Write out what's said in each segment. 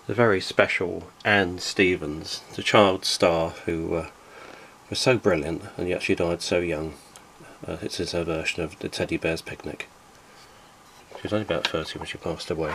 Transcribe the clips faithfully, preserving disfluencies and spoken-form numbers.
the very special Ann Stephens, the child star who uh, was so brilliant and yet she died so young. Uh, this is her version of the Teddy Bear's Picnic. She was only about thirty when she passed away.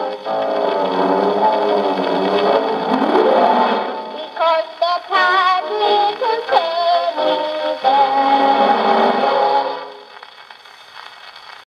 Because the time